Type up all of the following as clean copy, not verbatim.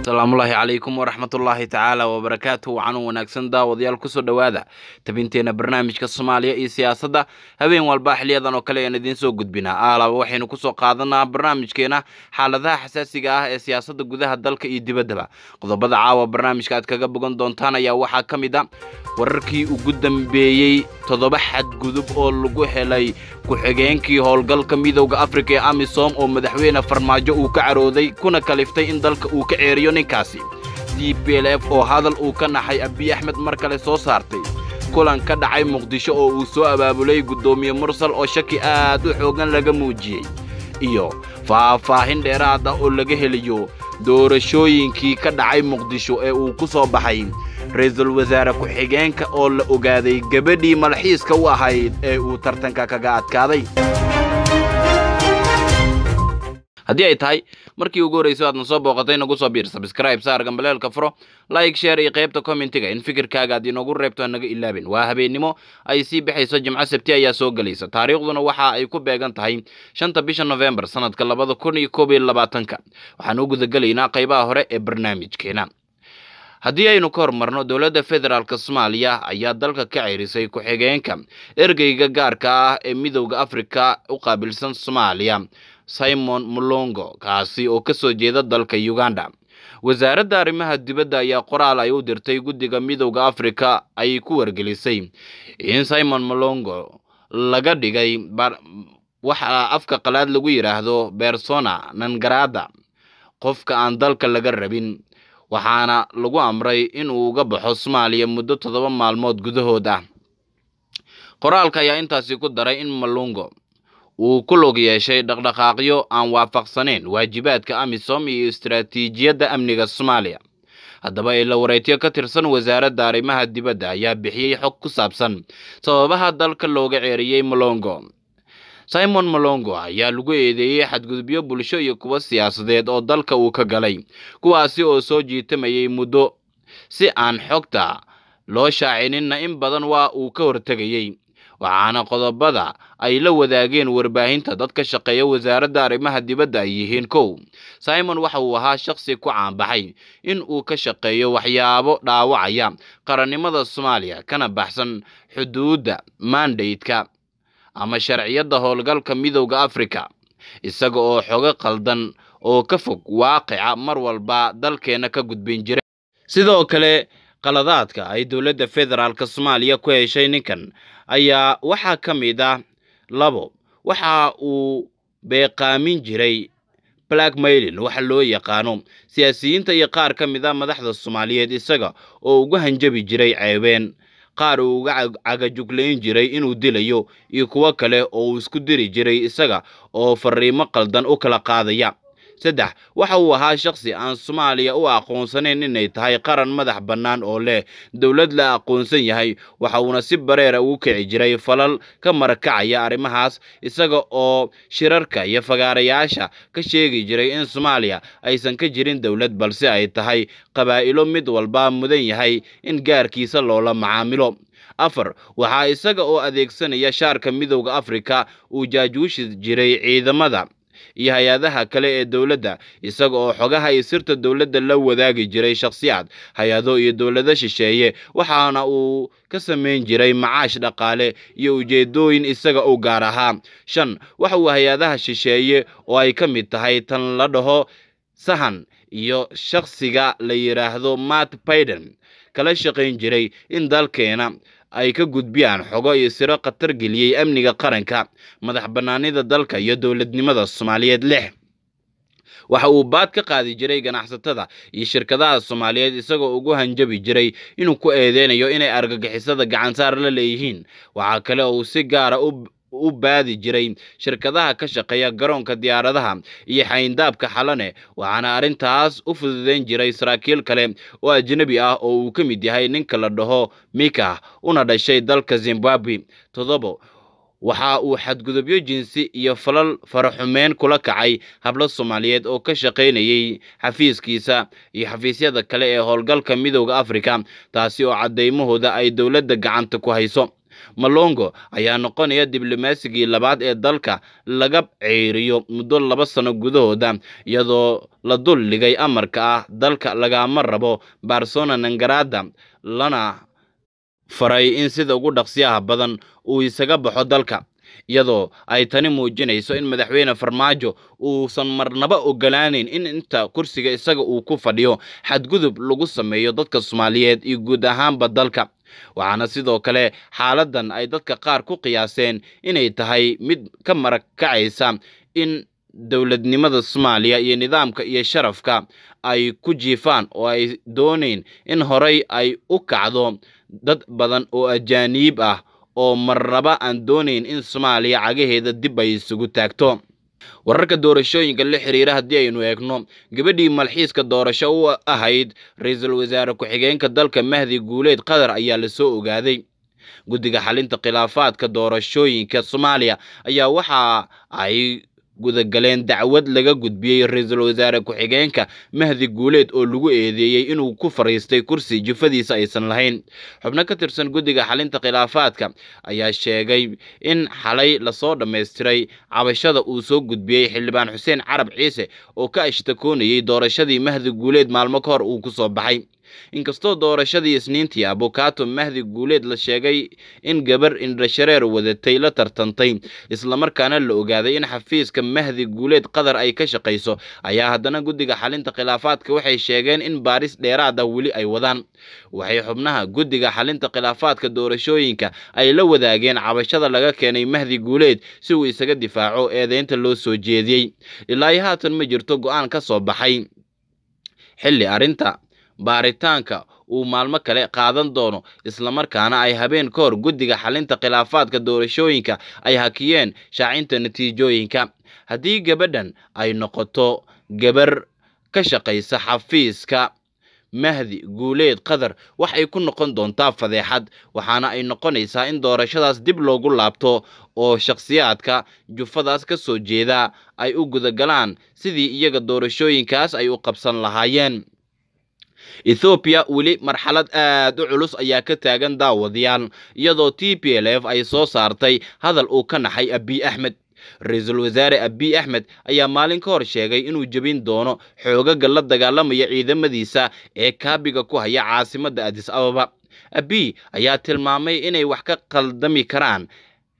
السلام الله عليكم ورحمة الله تعالى وبركاته وعنو وناكسن داوديال كسو دوادا تبينتينا برنامج كالصوماليا اي سياسة هبين والباحلية دانو كاليا ندين سو قد بنا وحينو كسو قادنا برنامج كينا حالة ذا حساسي اي سياسة قدها الدالك اي دبادبا قضبا عاوا برنامج كاد كاقبقون دونتانا يا وحا كميدا wararkii ugu dambeeyay todoba xad gudub oo lagu helay ku-xigeenkii howlgalka midowga Afrika ee AMISOM oo madaxweyne Farmaajo uu ka carooday kuna kaliftay in dalka uu ka ceeriyo ninkaasi TPLF oo hadal uu ka naxay Abiy Ahmed mar kale soo saartay kulan ka dhacay Muqdisho oo uu soo abaabulay gudoomiye Mursal oo shaki aad u xoogan laga muujiyay iyo faahfaahin dheeraad ah oo laga helayo doorashooyinkii ka dhacay Muqdisho ee uu ku soo baxay رئيسul wasaare ku-xigeenka oo la ogaaday gabadhii malxiiska u ahayd ee uu tartanka kaga adkaaday haddii ay tahay markii ugu horreysay aad soo booqatay nagu soo biir subscribe saar gambaleelka furo like share iyo qaybta commentiga in fikirkaaga aad inoogu reebto naga ilaabin waa habeenimo ay sii bixayso Jimco Sabti ayaa soo galaysa taariikhduna waxa ay ku beegan tahay 5 bisha November sanadka 2021 waxaan ugu gudagalaynaa qaybaha hore ee barnaamijkeena haddii aynu ka hormarno dawladda federaalka Soomaaliya ayaa dalka ka ceyrisay ku-xigeenka ergeyga gaarka ah ee midowga Afrika u qaabilsan Soomaaliya Simon Mulongo kaasi oo ka soo jeeda dalka Uganda wasaaradda arrimaha dibadda ayaa qoraal ay u dirtay guddiga midowga Afrika ay ku wargelisay in Simon Mulongo laga dhigay waxa afka qalaad lagu yiraahdo persona non grata qofka aan dalka laga rabin waxaana lagu amray in uu uga baxo Soomaaliya muddo 7 maalmood gudahood ah qoraalka ayaa intaasi ku daray in Mulongo uu ku lug yeeshay dhaqdhaqaaqyo aan waafaqsaneyn waajibaadka AMISOM iyo istiraatiijiyadda amniga Soomaaliya haddaba ila wareetiyo ka tirsan wasaaradda arrimaha dibadda ayaa bixiyay xog ku saabsan sababaha dalka looga ceeriyay Mulongo Simon Mulongo ayaa lagu eedeeyay xadgudubyo bulsho iyo kuwa siyaasadeed oo dalka uu ka galay kuwaasi oo soo jiitamayay muddo si aan xogta loo shaacinina in badan waa uu ka hortagayay waxaana qodobada ay la wadaageen warbaahinta dadka shaqeeya wasaaradda arrimaha dibadda ay yihiin kow Simon waxa uu ahaa shakhsi ku caanbaxay in uu ka shaqeeyo waxyaabo dhaawacaya qarannimada Soomaaliya kana baxsan xuduudda mandate-ka ama sharciyada howlgalka midowga Afrika isaga oo xoga qaldan oo ka fog waaqica mar walba dalkeena ka gudbin jiray sidoo kale qaladaadka ay dawladda federaalka Soomaaliya ku heshay ninkan ayaa waxa kamid ah labo waxa uu beeqaamin jiray blackmailing waxa loo yaqaano siyaasiyiinta iyo qaar kamid ah madaxda Soomaaliyeed isaga oo ugu hanjabi jiray ceebeen qaar uu cagajugleyn jiray inuu dilayo iyo kuwa kale oo isku diri jiray isaga oo fariimo qaldan u kala qaadaya saddex waxa uu ahaa shakhsi aan Soomaaliya u aqoonsaneyn inay tahay qaran madax bannaan oo leh dawlad la aqoonsan yahay waxa uu si bareera ugu kici jiray falal ka markacaya arrimahaas isaga oo shirarka iyo fagaarayaasha ka sheegi jiray in Soomaaliya aysan ka jirin dawlad balse ay tahay qabaa'ilo mid walba mudan yahay in gaarkiisa loola macaamilo afar waxa isaga oo adeegsanaya shaarka midowga Afrika uu jaajuushi jiray ciidamada iyo hay'adaha kale ee dawladda isaga oo xogaha iyo sirta dawladda la wadaagi jiray shakhsiyaad hay'ado iyo dawlado shisheeye waxaana uu ka sameyn jiray macaash dhaqaale iyo ujeedooyin isaga oo gaar ahaa shan waxa uu hay'adaha shisheeye oo ay ka mid tahay tan la dhaho sahan iyo shakhsiga la yiraahdo Matt Biden kala shaqeyn jiray in dalkeena ay ka gudbiyaan xogo iyo siro qatar geliyay amniga qaranka madax banaanida dalka iyo dawladnimada Soomaaliyeed leh waxa uu baad ka qaadi jiray ganacsatada iyo shirkadaha Soomaaliyeed isagoo ugu hanjabi jiray inuu ku eedeynayo inay argagixisada gacan saar la leeyihiin waxa kale oo si gaar ah u baadi jiray shirkadaha ka shaqeeya garoonka diyaaradaha iyo xayndaabka xalane waxaana arintaas u fududeyn jiray saraakiil kale oo ajnabi ah oo uu ka mid yahay ninka la dhaho Mika una dhashay dalka Zimbabwe todobo waxa uu xadgudubyo jinsi iyo falal faraxumeen kula kacay hablo Soomaaliyeed oo ka shaqeynayay xafiiskiisa iyo xafiisyada kale ee howlgalka midowga Afrika taasi oo cadeymahooda ay dawladda gacanta ku hayso Malongo ayaa noqonaya diblomasigii labaad ee dalka laga ceeriyo muddo 2 sano gudahooda iyadoo la dul dhigay amarka ah dalka lagama rabo Barcelona Nangarada lana faray in sida ugu dhaqsiyaha badan uu isaga baxo dalka iyadoo ay tani muujinayso in madaxweyne Farmaajo uusan marnaba ogolaanin in inta kursiga isaga uu ku fadhiyo xadgudub lagu sameeyo dadka Soomaaliyeed iyo guud ahaanba dalka waxaana sidoo kale xaaladan ay dadka qaar ku qiyaaseen inay tahay mid ka marag kacaysa in dawladnimada Soomaaliya iyo nidaamka iyo sharafka ay ku jiifaan oo ay dooneen in horay ay u kacdo dad badan oo ajaanib ah oo marnaba aan doonayn in Soomaaliya cagaheeda dib ay isugu taagto wararka doorashooyinka la xiriira hadii aynu eegno gabadhii malxiiska doorasho u ahayd ra'iisul wasaare ku-xigeenka dalka Mahdi Guuleed Qadar ayaa la soo ogaaday guddiga xalinta khilaafaadka doorashooyinka Soomaaliya ayaa waxa ay gudagaleen dacwad laga gudbiyay ra'iisul wasaare ku-xigeenka Mahdi Guuleed oo lagu eedeeyay inuu ku fariistay kursi jifadiisa aysan lahayn xubno ka tirsan guddiga xalinta khilaafaadka ayaa sheegay in xalay la soo dhameystiray cabashada uu soo gudbiyay xildhibaan Xuseen Carab Ciise oo ka ashtakoonayay doorashadii Mahdi Guuleed maalmo ka hor uu ku soo baxay inkastoo doorashadii Isniintii Abukaato Mahdi Guuleed la sheegay in gabar indhashareer wadatay la tartantay isla markaana la ogaaday in xafiiska Mahdi Guuleed Qadar ay ka shaqeyso ayaa haddana guddiga xalinta khilaafaadka waxay sheegeen in baaris dheeraad ah weli ay wadaan waxay xubnaha guddiga xalinta khilaafaadka doorashooyinka ay la wadaageen cabashada laga keenay Mahdi Guuleed si uu isaga difaaco eedeynta loo soo jeediyay ilaa haatan ma jirto go'aan ka soo baxay xilli arinta baaritaanka uu maalmo kale qaadan doono isla markaana ay habeen ka hor guddiga xalinta khilaafaadka doorashooyinka ay hakiyeen shaacinta natiijooyinka haddii gabadhan ay noqoto gabar ka shaqeysa xafiiska Mahdi Guuleed Qadar waxay ku noqon doontaa fadeexad waxaana ay noqonaysaa in doorashadaas dib loogu laabto oo shakhsiyaadka jufadaas ka soo jeeda ay u gudagalaan sidii iyaga doorashooyinkaas ay u qabsan lahaayeen Ethiopia weli marxalad aad u culus ayaa ka taagan daawadayaal iyadoo TPLF ay soo saartay hadal uu ka naxay Abiy Ahmed ra'iisul wasaare Abiy Ahmed ayaa maalin ka hor sheegay inuu jabin doono xoogaga la dagaalamaya ciidamadiisa ee kaabiga ku haya caasimadda Addis Ababa Abiy ayaa tilmaamay inay wax ka qaldami karaan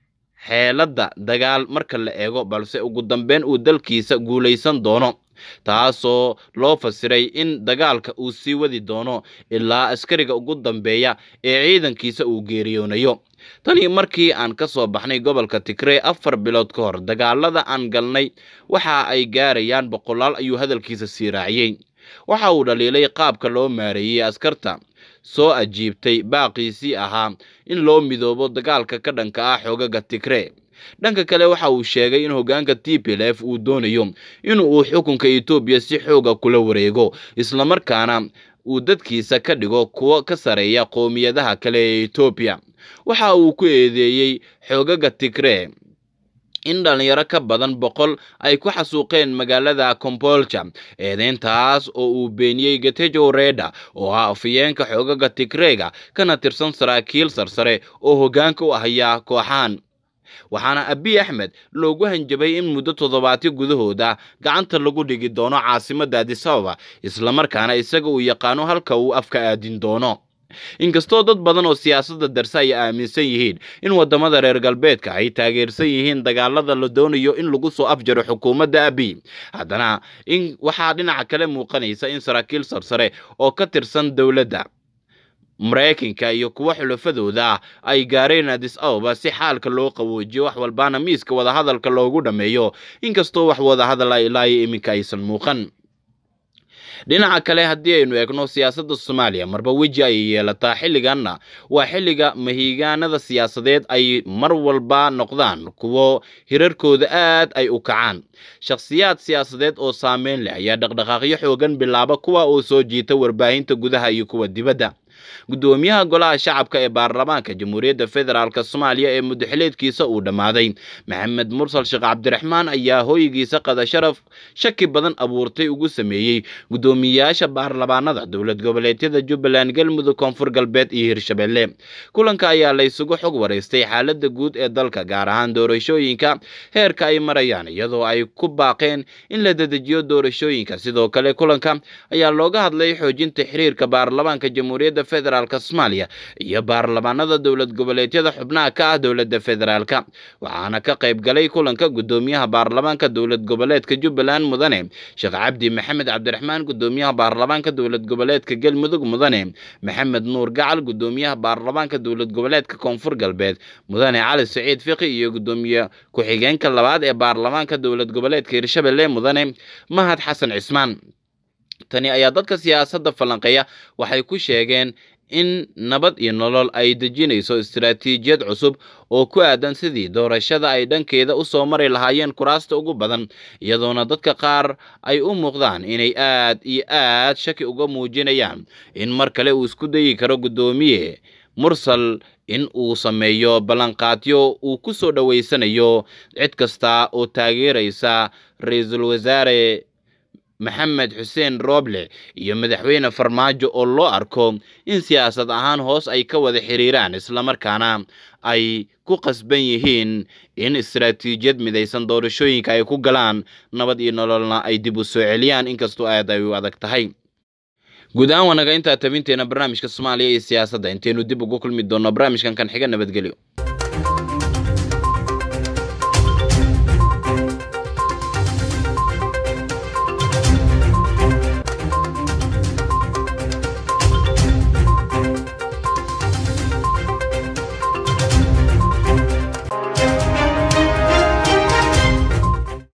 xeelada dagaal marka la eego balse ugu dambeyn uu dalkiisa guuleysan doono taasoo loo fasiray in dagaalka uu sii wadi doono ilaa askariga ugu dambeeya ee ciidankiisa uu geeriyoonayo tani markii aan ka soo baxnay gobolka Tigray 4 bilood ka hor dagaalada aan galnay waxa ay gaarayaan boqolaal ayuu hadalkiisa sii raaciyay waxa uu dhaliilay qaabka loo maareeyay askarta soo ajiibtay baaqiisii ahaa in loo midoobo dagaalka ka dhanka ah xoogaga Tigray dhanka kale waxa uu sheegay in hoggaanka TPLF uu doonayo in uu xukunka Ethiopia si xoog ah kula wareego isla markaana uu dadkiisa ka dhigo kuwa ka sareeya qoomiyadaha kale ee Ethiopia waxa uu ku eedeeyay xoogaga Tigray in dhalinyaro ka badan 100 ay ku xasuuqeen magaalada Kombolcha eedeyntaas oo uu beeniyay Getachew Reda oo ah afyeenka xoogaga Tigrayga kana tirsan saraakiil sarsare oo hoggaanka u ahaya kooxan waxaana Abiy Ahmed loogu hanjabay in muddo 7 gudahooda gacanta lagu dhigi doono caasimadda Addis Ababa isla markaana isaga uu yaqaano halka uu afka aadin doono inkastoo dad badan oo siyaasadda darsa ay aaminsan yihiin in wadamada reer galbeedka ay taageersan yihiin dagaalada la doonayo in lagu soo afjaro xukuumadda Abiy haddana in waxa dhinaca kale muuqanaysa in saraakiil sarsare oo ka tirsan dawladda Mareykanka iyo kuwa xulafadooda ay gaareen Addis Ababa si xaalka loo qaboojiyo wax walbaana miiska wada hadalka loogu dhameeyo inkastoo wax wada hadal ay ilaa iminka aysan muuqan dhinaca kale hadii aynu eegno siyaasadda Soomaaliya marba waji ay yeelataa xilliganna waa xilliga mahiigaanada siyaasadeed ay mar walba noqdaan kuwa hirarkooda aad ay u kacaan shakhsiyaad siyaasadeed oo saameyn leh ayaa dhaqdhaqaaqyo xoogan bilaaba kuwa oo soo jiita warbaahinta gudaha iyo kuwa dibadda gudoomiyaha golaha shacabka ee baarlamaanka jamhuuriyadda federaalka Soomaaliya ee muddaxileedkiisa uu dhamaaday Maxamed Mursal Sheekh Cabdiraxmaan ayaa hoygiisa qada sharaf shaki badan abuurtay ugu sameeyay gudoomiyaasha baarlamaanada dowlad goboleedyada Jubbaland, Galmudug, Koonfur Galbeed iyo Hirshabelle. Kulanka ayaa la isugu xog wareystay xaaladda guud ee dalka, gaar ahaan doorashooyinka heerka ay marayaan, iyadoo ay ku baaqeen in la dedejiyo doorashooyinka. Sidoo kale kulanka ayaa looga hadlay xoojinta xiriirka baarlamaanka jamhuuriyadda federaalka Soomaaliya iyo baarlamaanada dowlad goboleedyada xubnaha ka ah dowladda federaalka. waxaana ka qayb galay kulanka gudoomiyaha baarlamaanka dowlad goboleedka Jubbaland mudane Sheekh Cabdi Maxamed Cabdiraxmaan, gudoomiyaha baarlamaanka dowlad goboleedka Galmudug mudane Maxamed Nuur Gacal, gudoomiyaha baarlamaanka dowlad goboleedka Koonfur Galbeed mudane Cali Saciid Fiqi iyo gudoomiye ku-xigeenka labaad ee baarlamaanka dowlad goboleedka Hirshabelle mudane Mahad Xasan Cismaan. tani ayaa dadka siyaasadda falanqeeya waxay ku sheegeen in nabad iyo nolol ay dejinayso istiraatiijiyad cusub oo ku aadan sidii doorashada ay dhankeeda u soo mari lahaayeen kuraasta ugu badan, iyadoona dadka qaar ay u muuqdaan inay aad iyo aad shaki uga muujinayaan in mar kale uu isku dayi karo gudoomiye Mursal in uu sameeyo ballanqaadyo uu ku soo dhaweysanayo cid kasta oo taageeraysa ra'iisul wasaare Maxamed Xuseen Roble iyo madaxweyne Farmaajo oo loo arko in siyaasad ahaan hoos ay ka wada xiriiraan, isla markaana ay ku qasban yihiin in istiraatiijiyad midaysan doorashooyinka ay ku galaan, nabad iyo nololna ay dib u soo celiyaan, inkastoo aad ay u adag tahay. guud ahaan wanaga intaa tabinteena barnaamijka Soomaaliya iyo siyaasadda, inteenu dib ugu kulmi doono barnaamijkan kan xiga. nabadgelyo.